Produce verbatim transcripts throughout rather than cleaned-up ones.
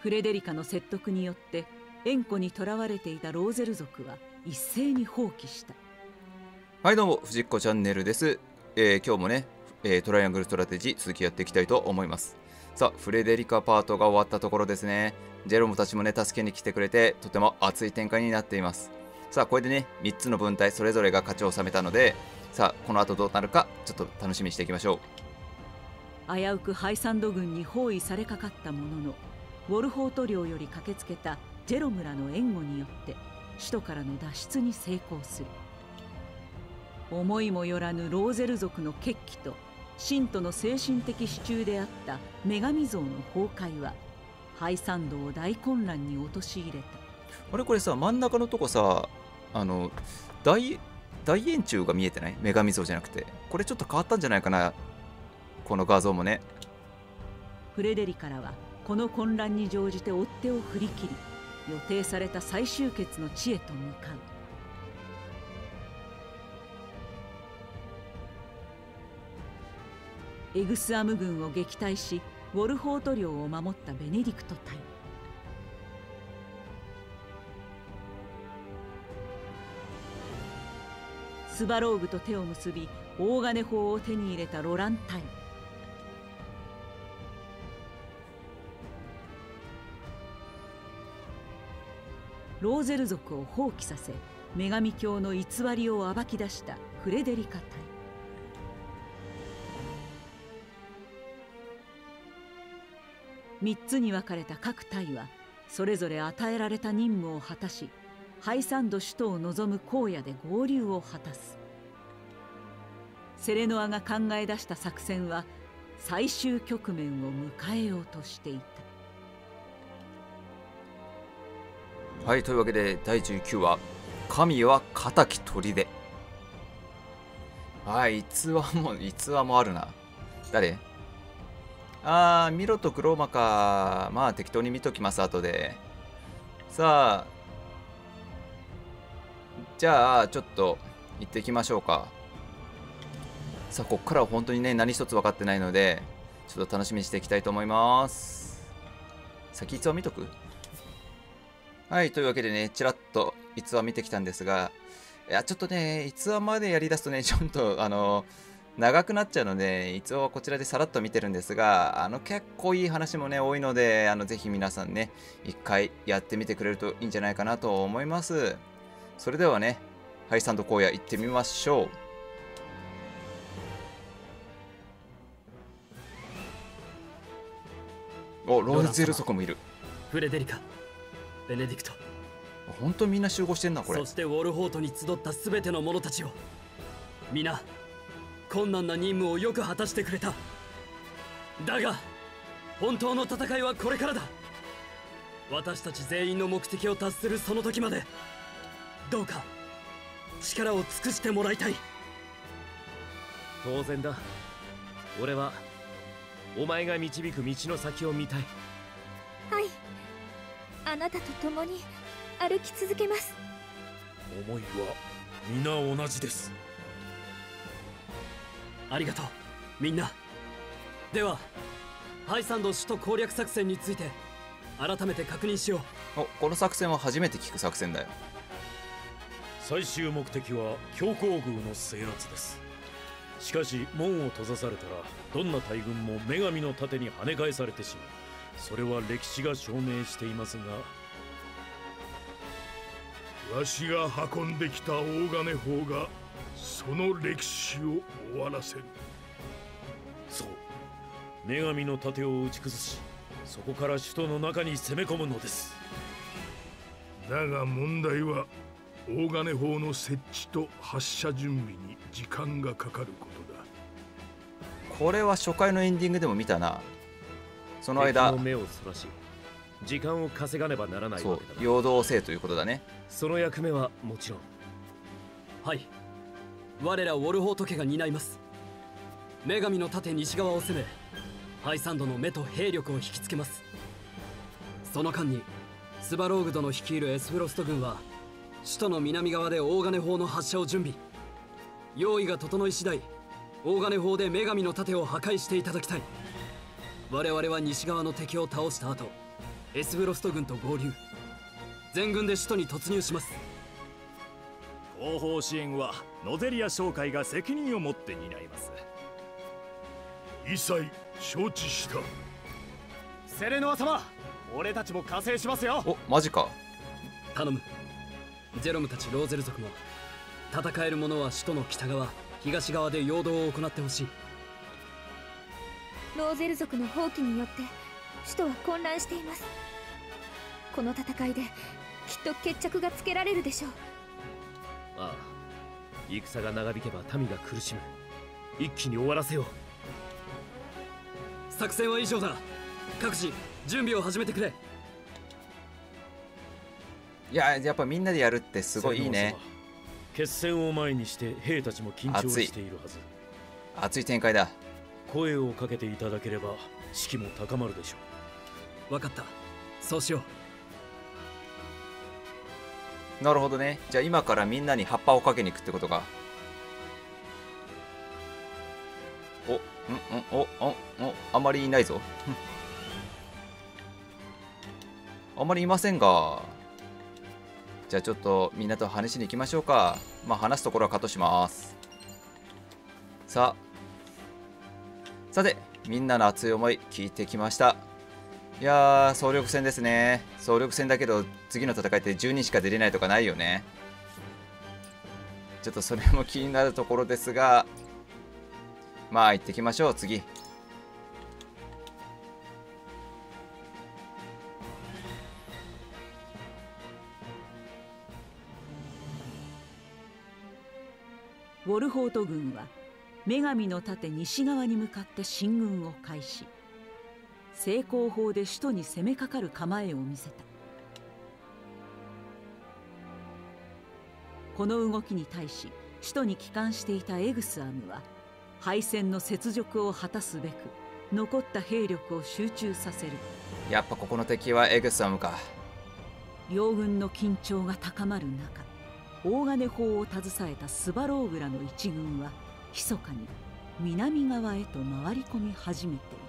フレデリカの説得によって塩湖に囚われていたローゼル族は一斉に放棄した。 はいどうも、藤子チャンネルです。えー、今日もね、えー、トライアングルストラテジー続きやっていきたいと思います。さあ、フレデリカパートが終わったところですね。ジェロムたちもね、助けに来てくれて、とても熱い展開になっています。さあ、これでね、みっつの分隊それぞれが勝ちを収めたので、さあ、この後どうなるか、ちょっと楽しみにしていきましょう。危うくハイサンド軍に包囲されかかったものの、ウォルホート領より駆けつけたジェロムらの援護によって首都からの脱出に成功する。思いもよらぬローゼル族の決起と信徒の精神的支柱であった女神像の崩壊はハイサンドを大混乱に陥れた。 あれこれさ、真ん中のとこさ、あの大大円柱が見えてない？女神像じゃなくて、これちょっと変わったんじゃないかな、この画像もね。 フレデリカらはこの混乱に乗じて追っ手を振り切り、予定された再集結の地へと向かう。エグスアム軍を撃退し、ウォルホート領を守ったベネディクト隊。スバローグと手を結び、大金砲を手に入れたロラン隊。ローゼル族を放棄させ、女神教の偽りを暴き出したフレデリカ隊。三つに分かれた各隊はそれぞれ与えられた任務を果たし、ハイサンド首都を望む荒野で合流を果たす。セレノアが考え出した作戦は最終局面を迎えようとしていた。はい、というわけでだいじゅうきゅうわ、神は仇砦。はい、逸話も逸話もあるな。誰？あー、ミロとクローマか。まあ適当に見ときます、後で。さあ、じゃあちょっと行ってきましょうか。さあ、こっからは本当にね、何一つ分かってないので、ちょっと楽しみにしていきたいと思います。先逸話見とく？はい、というわけでね、ちらっと逸話見てきたんですが、いや、ちょっとね、逸話までやりだすとね、ちょっと、あの、長くなっちゃうので、逸話はこちらでさらっと見てるんですが、あの、結構いい話もね、多いので、あの、ぜひ皆さんね、一回やってみてくれるといいんじゃないかなと思います。それではね、ハイサンド荒野行ってみましょう。お、ローゼル族もいる。 フレデリカ、ベネディクト。 本当にみんな集合してんな、これ。 そしてウォルホートに集ったすべての者たちを、皆困難な任務をよく果たしてくれた。だが本当の戦いはこれからだ。私たち全員の目的を達するその時まで、どうか力を尽くしてもらいたい。 当然だ。俺はお前が導く道の先を見たい。 はい、あなたと共に歩き続けます。 思いは皆同じです。 ありがとうみんな。ではハイサンド首都攻略作戦について改めて確認しよう。お、この作戦は初めて聞く作戦だよ。 最終目的は強行軍の制圧です。しかし門を閉ざされたら、どんな大軍も女神の盾に跳ね返されてしまう。それは歴史が証明していますが、 わしが運んできた大金砲がその歴史を終わらせる。 そう、女神の盾を打ち崩し、そこから首都の中に攻め込むのです。 だが問題は大金砲の設置と発射準備に時間がかかることだ。 これは初回のエンディングでも見たな。その間敵の目をそらし時間を稼がねばならないわけだ。 そう、陽動せいということだね。 その役目はもちろん。 はい、我らウォルホート家が担います。女神の盾西側を攻め、ハイサンドの目と兵力を引きつけます。その間にスバローグ殿率いるエスフロスト軍は首都の南側で大金砲の発射を準備。用意が整い次第、大金砲で女神の盾を破壊していただきたい。我々は西側の敵を倒した後、 エスブロスト軍と合流。全軍で首都に突入します。 後方支援はノゼリア商会が責任を持って担います。 一切承知した。 セレノア様、俺たちも加勢しますよ。 お、マジか。 頼む。ジェロムたちローゼル族も戦える者は首都の北側東側で陽動を行ってほしい。 ローゼル族の放棄によって首都は混乱しています。この戦いできっと決着がつけられるでしょう。 ああ、戦が長引けば民が苦しむ。一気に終わらせよう。 作戦は以上だ。各自準備を始めてくれ。 いや、やっぱみんなでやるってすごいいいね。 決戦を前にして兵たちも緊張しているはず。 熱い展開だ。 声をかけていただければ士気も高まるでしょう。分かった、そうしよう。なるほどね。じゃあ今からみんなに葉っぱをかけに行くってことか。お、んんおおおあまりいないぞ。あんまりいませんが、じゃあちょっとみんなと話しに行きましょうか。まあ話すところはカットします。さあ、さてみんなの熱い思い聞いてきました。いやー、総力戦ですね。総力戦だけど次の戦いってじゅうにんしか出れないとかないよね。ちょっとそれも気になるところですが、まあ行ってきましょう。次。 ウォルホート軍は女神の盾西側に向かって進軍を開始。西高砲で首都に攻めかかる構えを見せた。この動きに対し首都に帰還していたエグスアムは敗戦の雪辱を果たすべく残った兵力を集中させる。 やっぱここの敵はエグスアムか。 両軍の緊張が高まる中、大金砲を携えたスバローグラの一軍は密かに南側へと回り込み始めていた。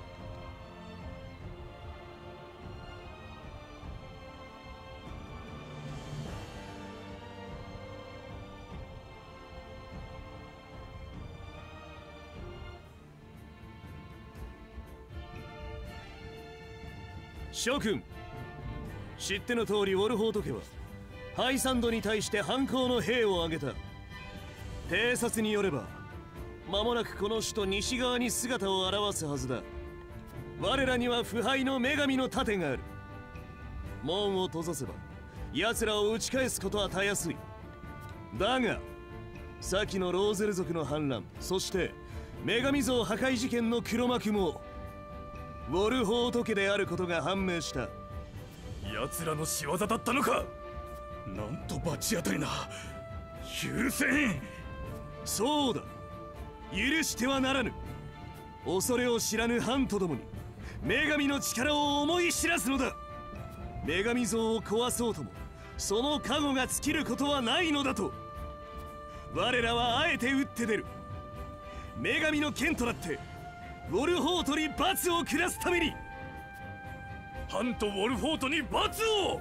諸君、知っての通りウォルホート家はハイサンドに対して反抗の兵を挙げた。偵察によれば間もなくこの首都西側に姿を現すはずだ。我らには腐敗の女神の盾がある。門を閉ざせば奴らを打ち返すことはたやすい。だが先のローゼル族の反乱、そして女神像破壊事件の黒幕もウォルホート家であることが判明した。 奴らの仕業だったのか。なんと罰当たりな。許せん。 そうだ、許してはならぬ。恐れを知らぬ藩と共に女神の力を思い知らすのだ。女神像を壊そうともその加護が尽きることはないのだと。我らはあえて打って出る。女神の剣となってウォルホートに罰を下すために。 ハンとウォルフォートに罰を。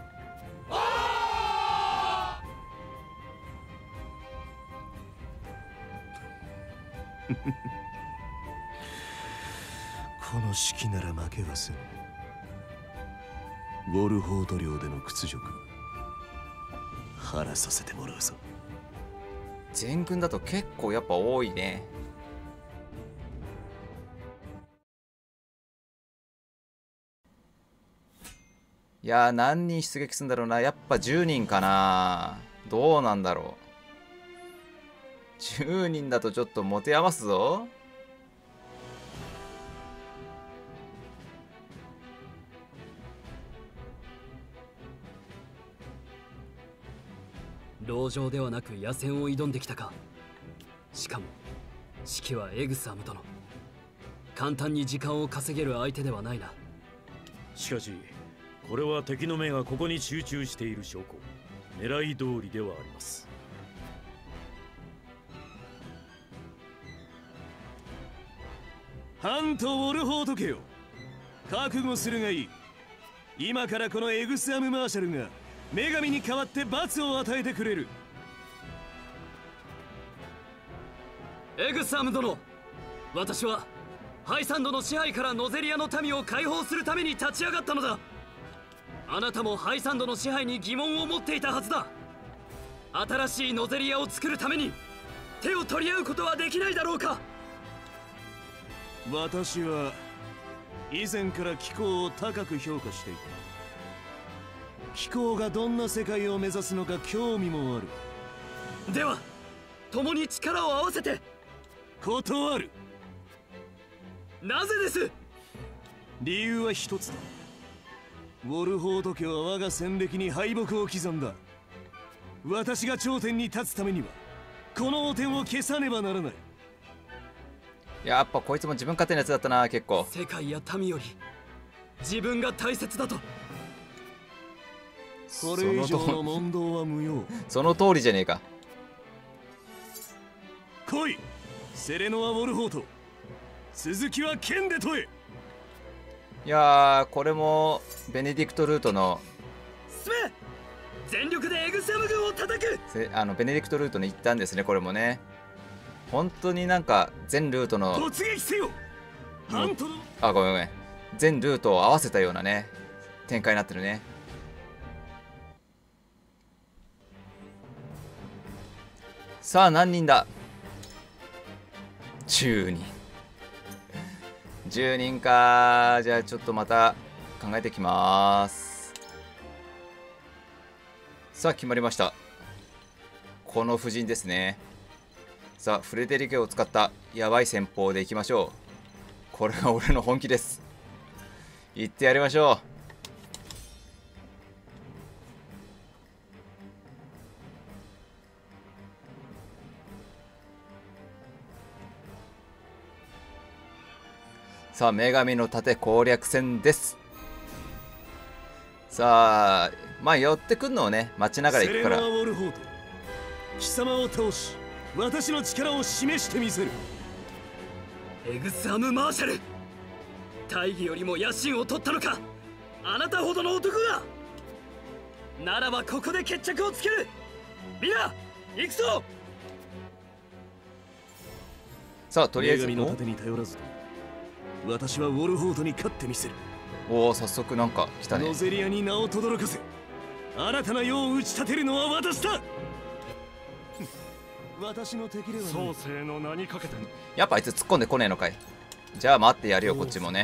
この式なら負けはせん。ウォルホート領での屈辱晴らさせてもらうぞ。 全軍だと結構やっぱ多いね。いやー、何人出撃するんだろうな。やっぱじゅうにんかな。どうなんだろう。じゅうにんだとちょっと持て余すぞ。 籠城ではなく野戦を挑んできたか。しかも指揮はエグスアム殿。簡単に時間を稼げる相手ではないな。 しかしこれは敵の目がここに集中している証拠。狙い通りではあります。 ハンとウォルホート家よ、覚悟するがいい。 今からこのエグスアム・マーシャルが女神に代わって罰を与えてくれる。 エグスアム殿、私はハイサンドの支配からノゼリアの民を解放するために立ち上がったのだ。あなたもハイサンドの支配に疑問を持っていたはずだ。新しいノゼリアを作るために手を取り合うことはできないだろうか。 私は以前から気候を高く評価していた。気候がどんな世界を目指すのか興味もある。 では共に力を合わせて。 断る。 なぜです？ 理由は一つだ。ウォルホート家は我が戦歴に敗北を刻んだ。私が頂点に立つためにはこの汚点を消さねばならない。 やっぱこいつも自分勝手なやつだったな。結構世界や民より自分が大切だと。 これ以上の問答は無用。 その通りじゃねえか。 来いセレノア・ウォルホート、続きは剣で問え。 いやー、これもベネディクトルートの進め、全力でエグサム軍を叩く。 せあのベネディクトルートに行ったんですね。これもね、本当になんか全ルートの突撃せよ。ハントのあごめんごめん全ルートを合わせたようなね展開になってるね。さあ何人だ。じゅうにん。じゅうにんか。じゃあちょっとまた考えてきます。さあ決まりました。この布陣ですね。さあフレデリケを使ったやばい戦法でいきましょう。これが俺の本気です。行ってやりましょう。さあ女神の盾攻略戦です。さあまあ寄ってくんのをね待ちながら行くから。 セレノア・ウォルホート、貴様を倒し私の力を示してみせる。 エグスアム・マーシャル、大義よりも野心を取ったのか、あなたほどの男が。ならばここで決着をつける。みんな行くぞ。 さあとりあえず女神の盾に頼らずと私はウォルホートに勝ってみせる。 おお早速なんか来たね。 ノゼリアに名を轟かせ新たな世を打ち立てるのは私だ。私の敵ではない。 創世の名にかけてやっぱあいつ突っ込んでこねえのかい。じゃあ待ってやるよこっちもね。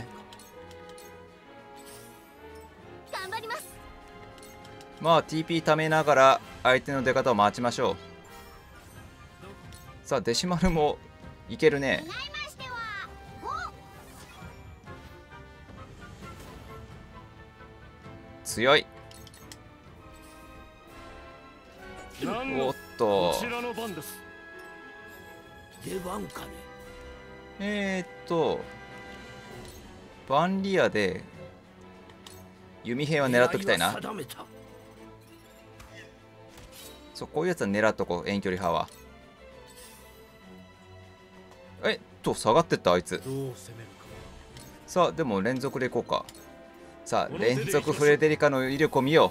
頑張ります。 まあ ティーピー 貯めながら相手の出方を待ちましょう。さあデシマルもいけるね。強い。おっとこちらの番です。 出番かね。 えー、っとバンリアで弓兵は狙っときたいな。そうこういうやつは狙っとこう。遠距離派はえっと下がってったあいつ。さあでも連続でいこうか。さあ連続フレデリカの威力を見よ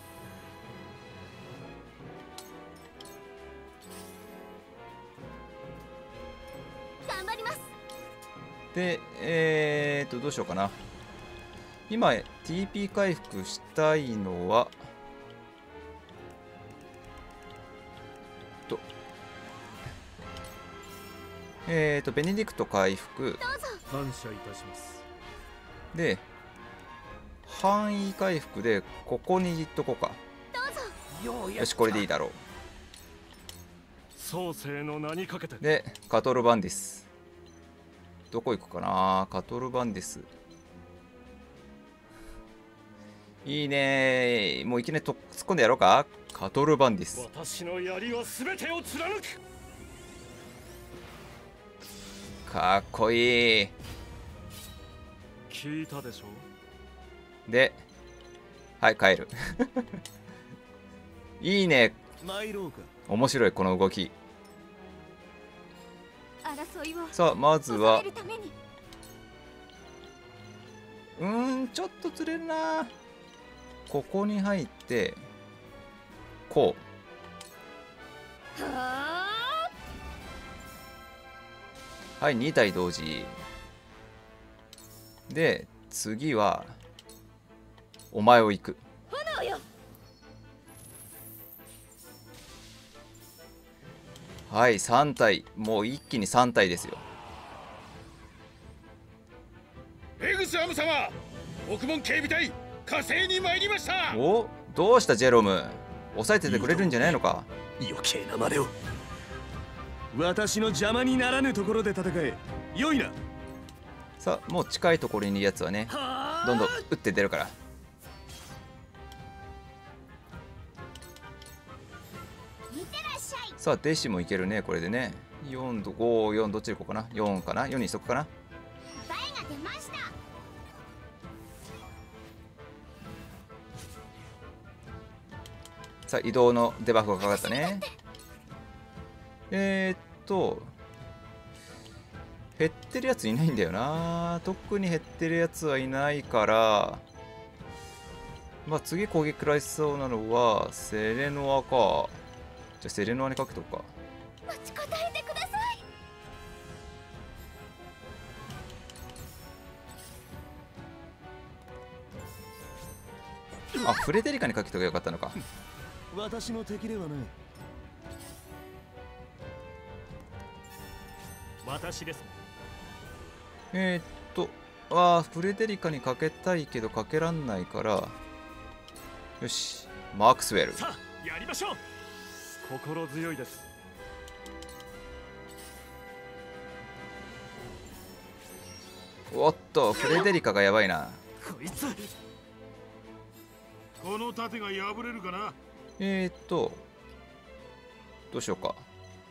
う。頑張ります。 でえー、っとどうしようかな。今 ティーピー 回復したいのはとえー、っとベネディクト回復感謝いたします。 で範囲回復でここにいっとこうか。よしこれでいいだろう。 創世の名にかけてでカトルバンディスどこ行くかな。カトルバンディスいいね。もういきなりと突っ込んでやろうか。カトルバンディス私の槍は全てを貫く。 かっこいい。 聞いたでしょ。 ではい帰るいいね。 参ろうか。 面白いこの動き。 争いをさあまずは収めるためにうーんちょっと釣れるな。 ここに入ってこう。はい、に体同時で、次はお前を行く。はい、さん体、もう一気にさん体ですよ。 エグスアム様、億門警備隊火星に参りました。 お、どうしたジェロム、抑えててくれるんじゃないのか。 余計なまでを。私の邪魔にならぬところで戦え。良いな。 さあ、もう近いところにいるやつはね、どんどん打って出るから。さあ、弟子もいけるね、これでね。よんとご、よん、どっちでいこうかな。よんかな、よんにしとくかな。さあ、移動のデバフがかかったね。えー、っと減ってるやついないんだよな。特に減ってるやつはいないから、まあ次攻撃食らいそうなのはセレノアか。じゃあセレノアにかけとくか。 待ちこたえてください。 あ、フレデリカにかけとけばよかったのか。 私の敵ではない。 私です。 えー、っとあーフレデリカにかけたいけどかけらんないから、よし、マークスウェル。 さあやりましょう。心強いです。 おっと、フレデリカがやばいな。 こいつ、 この盾が破れるかな。 えー、っとどうしようか。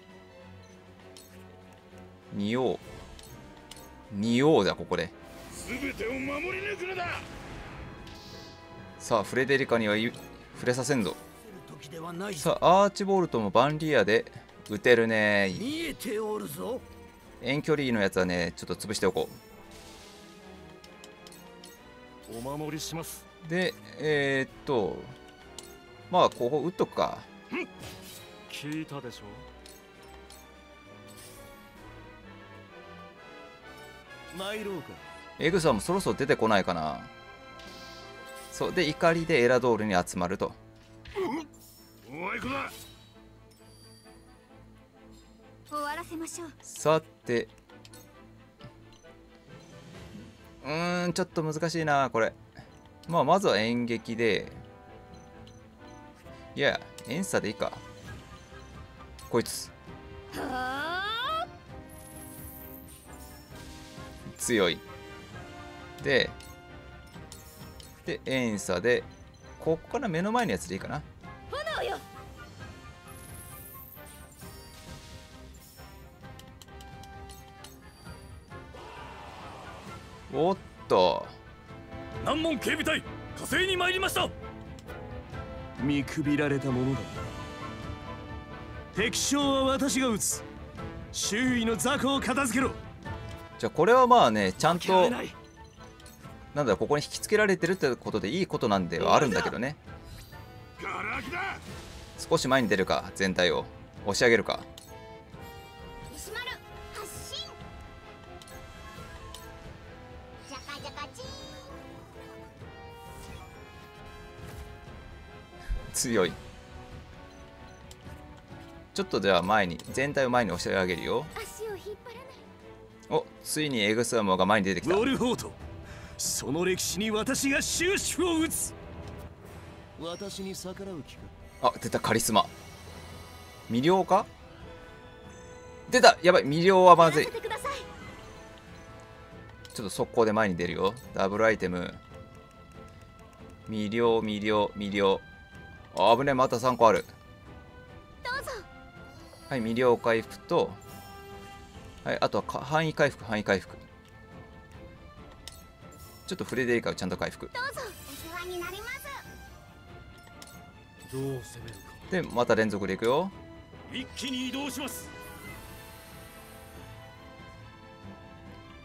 仁王仁王だ、ここで。 全てを守り抜くのだ。 さあ、フレデリカには触れさせんぞ。さあ、アーチボルトもバンリアで撃てるね。 見えておるぞ。 遠距離のやつはね、ちょっと潰しておこお守りします。 う。で、えー、っとまあここ撃っとくか。 聞いたでしょ。 参ろうか。 エグサもそろそろ出てこないかな。そうで、怒りでエラドールに集まると。 お前子だ。 終わらせましょう。 さて、うーんちょっと難しいなこれ。まあまずは演劇で、いや演差でいいか。こいつ強いで、で演差でここから目の前のやつでいいかな。 炎よ。 おっと、 難問警備隊火星に参りました。 見くびられたものだ。敵将は私が撃つ。周囲の雑魚を片付けろ。 じゃあこれはまあね、ちゃんとなんだろう、ここに引きつけられてるってことでいいことなんではあるんだけどね。 ガラキだ。 少し前に出るか、全体を押し上げるか。 石丸発進。ジャカジャカチー。 強い。ちょっとじゃあ前に、全体を前に押し上げるよ。 足を引っ張らない。 お、ついにエグスアモが前に出てきた。 ウォルホート、その歴史に私が終止符を打つ。私に逆らう気か。 あ、出た、カリスマ。魅了か。出た、やばい、魅了はまずい。ちょっと速攻で前に出るよ。ダブルアイテム。魅了、魅了、魅了。あ、危ねえ、またさんこある。 どうぞ。 はい、魅了回復と、はい、あとはか範囲回復、範囲回復。ちょっとフレデリカをちゃんと回復。 どうぞ。お世話になります。 どう攻めるか。 で、また連続でいくよ。 一気に移動します。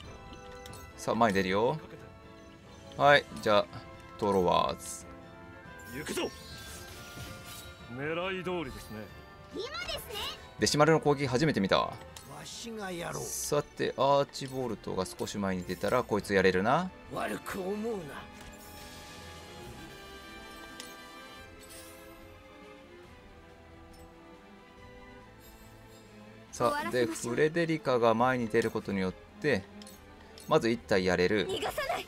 さあ、前に出るよ。はい、じゃあ、トロワーズ。 行くぞ。 狙い通りですね。 今ですね。 デシマルの攻撃初めて見たわ。 わしがやろう。 さてアーチボルトが少し前に出たらこいつやれるな。 悪く思うな。 さあでフレデリカが前に出ることによってまずいち体やれる。 逃がさない。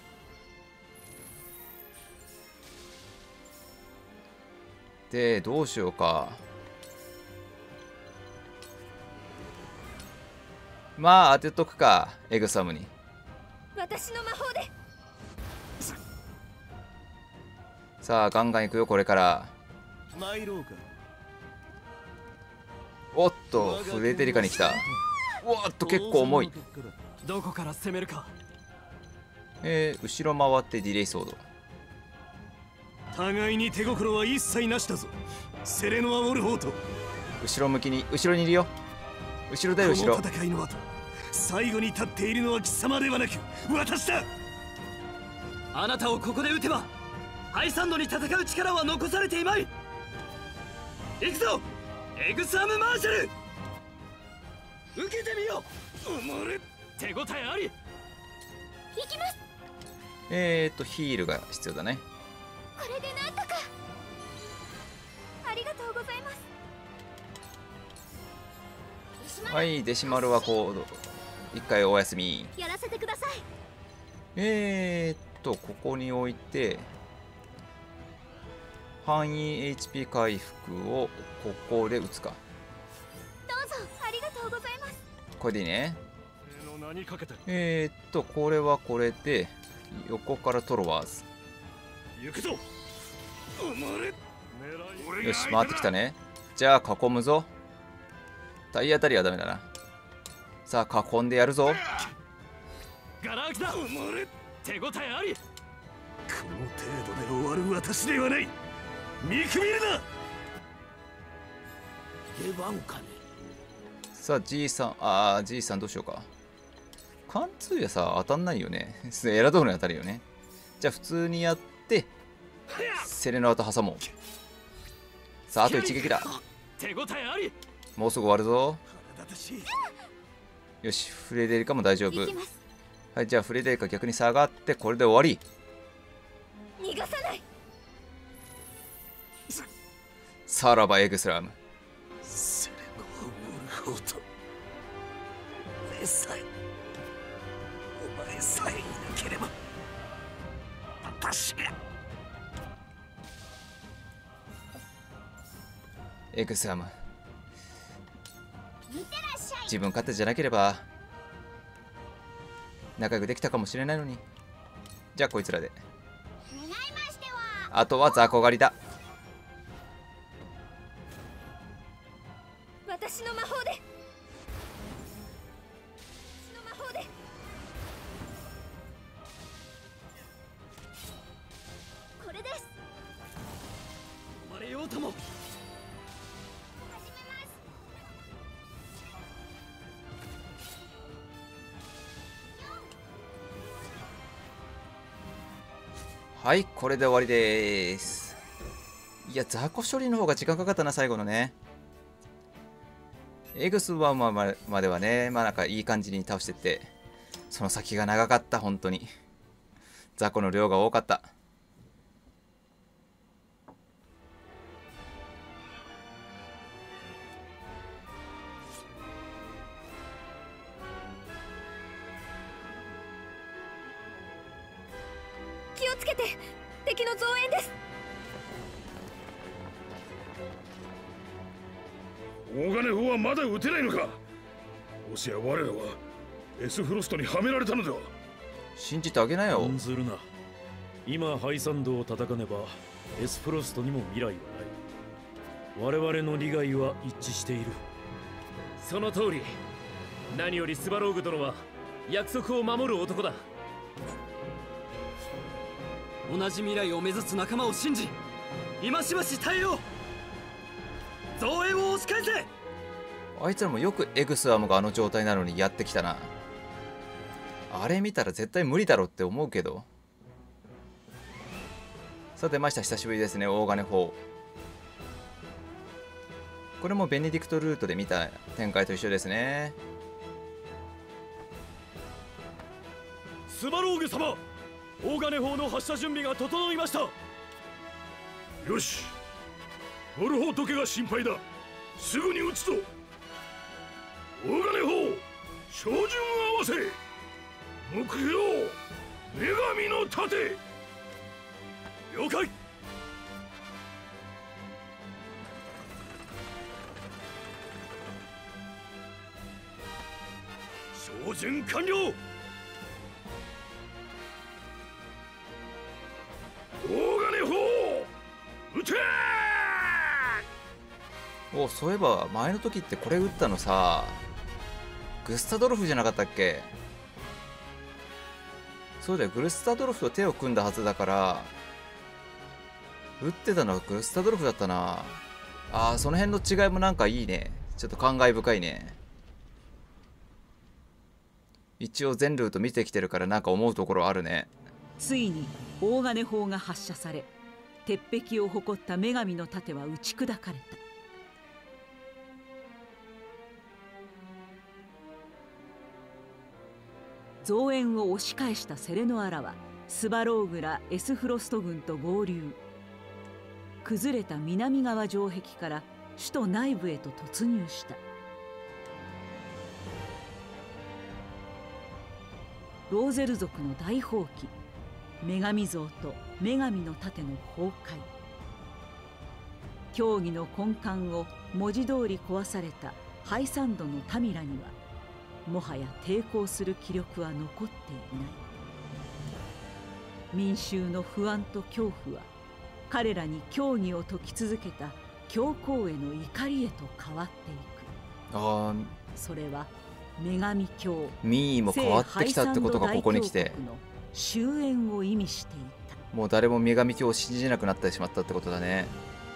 でどうしようか。まあ当てとくか、エグサムに。 私の魔法で。 さあガンガンいくよこれから。 参ろうか。 おっとフレデリカに来た。おっと結構重い。 どこから攻めるか。 えー、後ろ回ってディレイソード。 互いに手心は一切なしだぞ、セレノア・ウォルホート。 後ろ向きに、後ろにいるよ。後ろだよ後ろ。 この戦いの後、最後に立っているのは貴様ではなく私だ。 あなたをここで撃てばハイサンドに戦う力は残されていまい。行くぞエグスアム・マーシャル。受けてみよう。おまれ手応えあり。 行きます。 えーっとヒールが必要だね。 これでなんとか。ありがとうございます。 はいデシマルはコード一回お休み。 やらせてください。 えーっとここに置いて範囲 エイチピー 回復をここで打つか。 どうぞ。ありがとうございます。 これでいいね。 何かけてる。 えーっとこれはこれで横からトロワーズ。 行くぞ。おまれ。 よし回ってきたね。じゃあ囲むぞ。体当たりはダメだな。さあ囲んでやるぞ。 ガラ空きだ。 おまれ。 手応えあり。 この程度で終わる私ではない。見くびるな。 出番かね。 さあ G さん、ああ G さんどうしようか。貫通やさ当たんないよね。エラドールに当たるよね。じゃあ普通にやってセレノアと挟もう。さああと一撃だ。 手応えあり。 もうすぐ終わるぞ。よしフレデリカも大丈夫。はいじゃあフレデリカ逆に下がってこれで終わり。 逃がさない。 さらばエグスラム。 セレノア・ウォルホート。俺さえお前さえいなければ私が。 エグスラム自分勝手じゃなければ仲良くできたかもしれないのに。じゃあこいつらで。あとは雑魚狩りだ。 私の魔法で。私の魔法で。これです。 生まれようとも。 はいこれで終わりです。いや雑魚処理の方が時間かかったな最後のね。エグスワンまではねまあなんかいい感じに倒してってその先が長かった。本当に雑魚の量が多かった。 気をつけて。敵の増援です。 大金砲はまだ撃てないのか。もしや我らはエスフロストにはめられたのでは。 信じてあげなよ。 案ずるな。今ハイサンドを叩かねばエスフロストにも未来はない。我々の利害は一致している。 その通り。何よりスバローグ殿は約束を守る男だ。 同じ未来を目指す仲間を信じ今しばし耐えよう。増援を押し返せ。 あいつらもよくエグスワムがあの状態なのにやってきたな。あれ見たら絶対無理だろって思うけど。 さあ出ました、久しぶりですね、大金砲。これもベネディクトルートで見た展開と一緒ですね。 スバローグ様、大金砲の発射準備が整いました。 よし、ウォルホート家が心配だ。すぐに撃つぞ。大金砲、照準を合わせ、目標女神の盾。 了解。照準完了。 大金砲、撃てお、そういえば前の時ってこれ撃ったのさ、グスタドルフじゃなかったっけ？そうだよ、グスタドルフと手を組んだはずだから、撃ってたのはグスタドルフだったな。あー、その辺の違いもなんかいいね。ちょっと感慨深いね。一応全ルート見てきてるからなんか思うところあるね。 ついに大金砲が発射され、鉄壁を誇った女神の盾は打ち砕かれた。増援を押し返したセレノアラはスバローグらエスフロスト軍と合流。崩れた南側城壁から首都内部へと突入した。ローゼル族の大蜂起、女神像と女神の盾の崩壊。教義の根幹を文字通り壊されたハイサンドのタミラにはもはや抵抗する気力は残っていない。民衆の不安と恐怖は彼らに教義を説き続けた教皇への怒りへと変わっていく。 ああ、 それは女神教民意も変わってきたってことがここに来て、 終焉を意味していた。 もう誰も女神教を信じなくなってしまったってことだね。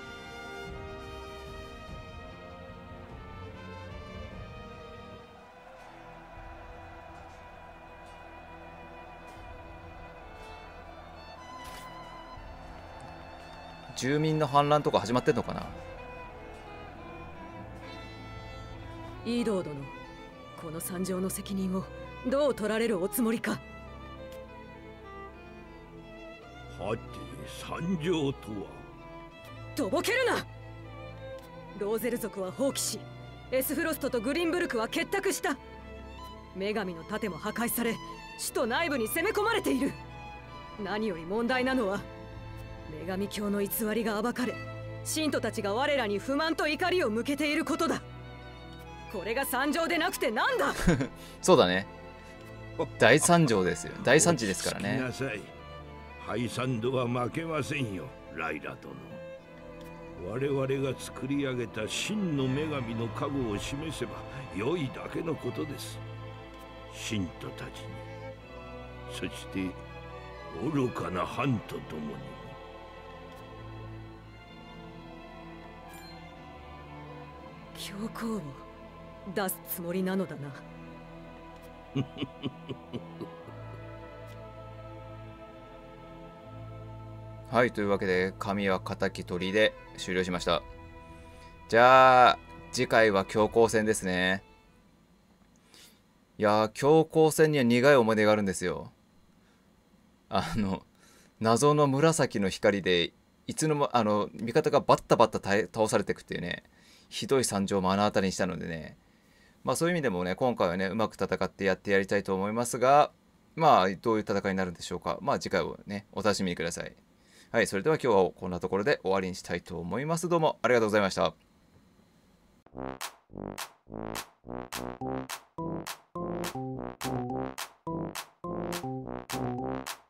住民の反乱とか始まってんのかな。 イードー殿、この惨状の責任をどう取られるおつもりか。 はて、惨状とは。 とぼけるな。ローゼル族は放棄し、エスフロストとグリンブルクは結託した。女神の盾も破壊され、首都内部に攻め込まれている。何より問題なのは女神教の偽りが暴かれ、信徒たちが我らに不満と怒りを向けていることだ。これが惨状でなくてなんだ。 そうだね、大惨状ですよ。大惨事ですからね。 ハイサンドは負けませんよ、ライラ殿。我々が作り上げた真の女神の加護を示せば良いだけのことです。信徒たちに、そして愚かな藩と共にも。 教皇を出すつもりなのだな。 はい、というわけで神は敵取りで終了しました。じゃあ次回は強行戦ですね。いやー、強行戦には苦い思い出があるんですよ。あの謎の紫の光でいつのもあの味方がバッタバッタ倒されていくっていうね、ひどい惨状を目の当たりにしたのでね、まあそういう意味でもね、今回はねうまく戦ってやってやりたいと思いますが、まあどういう戦いになるんでしょうか。まあ次回をねお楽しみにください。はい、それでは今日はこんなところで終わりにしたいと思います。どうもありがとうございました。 Thank you.